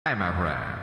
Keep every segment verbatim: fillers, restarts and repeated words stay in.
Hi, my friend.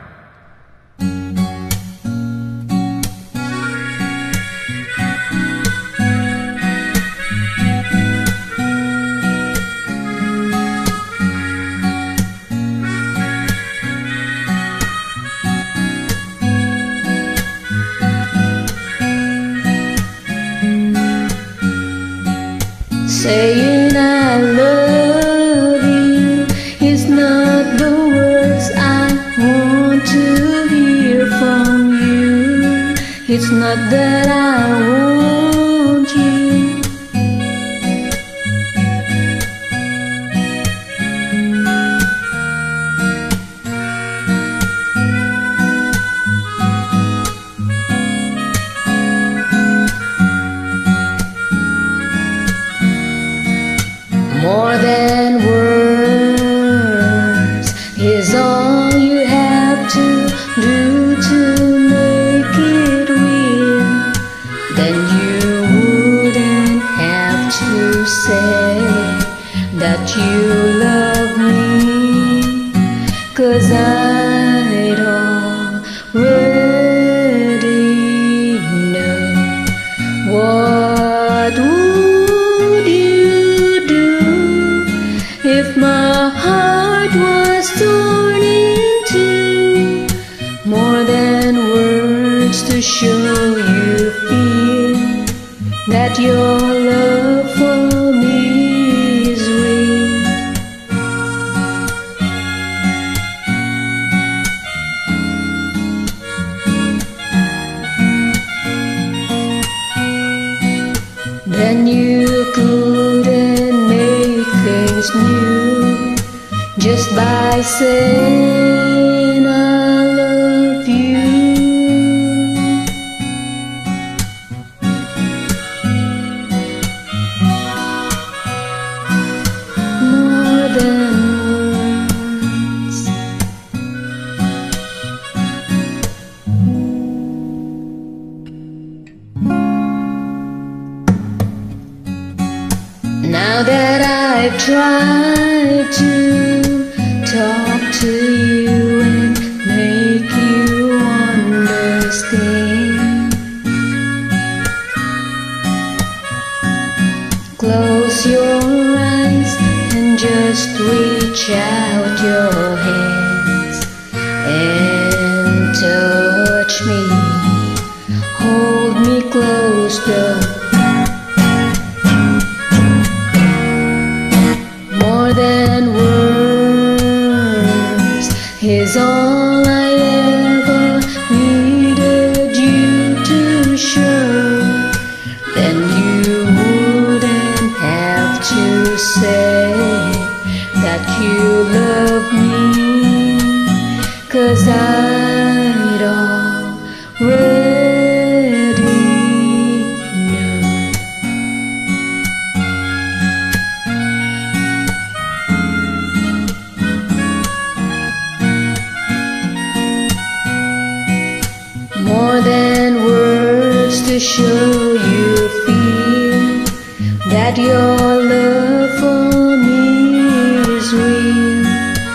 Saying I love you is not the words I want to hear from you. It's not that I want you. More than words is all you have to do to make it real. Then you wouldn't have to say that you love me, 'cause I'd already know. What would you do if my heart was torn in two? More than words to show you feel that your love for me is real. Then you couldn't make things new just by saying I love you. More than words. Now that I've tried to talk to you and make you understand, close your eyes and just reach out your hands and touch me, hold me close, though. More than words is all I ever needed you to show. Then you wouldn't have to say that you love me, 'cause I'd already know. More than words to show you feel that your love for me is real.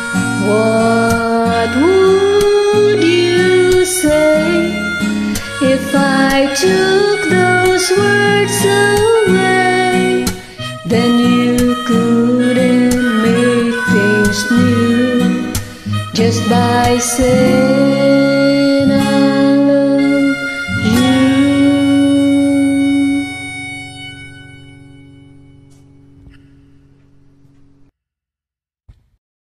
What would you say if I took those words away? Then you couldn't make things new just by saying